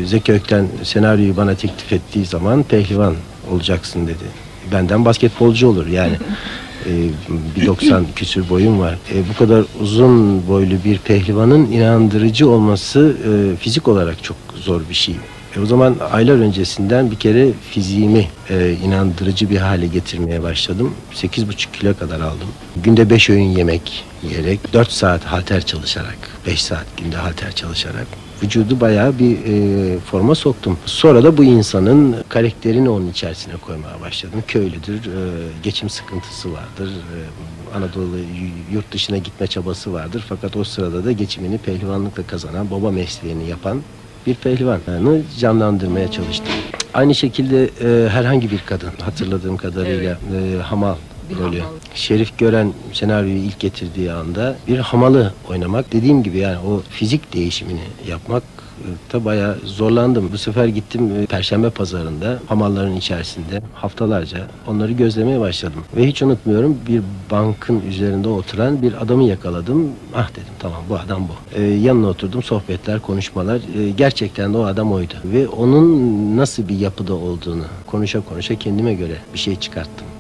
Zeki Ökten senaryoyu bana teklif ettiği zaman pehlivan olacaksın dedi. Benden basketbolcu olur yani. Bir 90 küsür boyum var. Bu kadar uzun boylu bir pehlivanın inandırıcı olması fizik olarak çok zor bir şey. O zaman aylar öncesinden bir kere fiziğimi inandırıcı bir hale getirmeye başladım. 8,5 kilo kadar aldım. Günde 5 öğün yemek yiyerek, 4 saat halter çalışarak, 5 saat günde halter çalışarak vücudu bayağı bir forma soktum. Sonra da bu insanın karakterini onun içerisine koymaya başladım. Köylüdür, geçim sıkıntısı vardır, Anadolu yurt dışına gitme çabası vardır. Fakat o sırada da geçimini pehlivanlıkla kazanan, baba mesleğini yapan bir pehlivanı canlandırmaya çalıştım. Aynı şekilde herhangi bir kadın, hatırladığım kadarıyla hamal rolü. Şerif Gören senaryoyu ilk getirdiği anda bir hamalı oynamak, dediğim gibi yani o fizik değişimini yapmak da bayağı zorlandım. Bu sefer gittim Perşembe Pazarı'nda hamalların içerisinde haftalarca onları gözlemeye başladım. Ve hiç unutmuyorum, bir bankın üzerinde oturan bir adamı yakaladım. Ah dedim, tamam bu adam bu. Yanına oturdum, sohbetler, konuşmalar. Gerçekten de o adam oydu. Ve onun nasıl bir yapıda olduğunu konuşa konuşa kendime göre bir şey çıkarttım.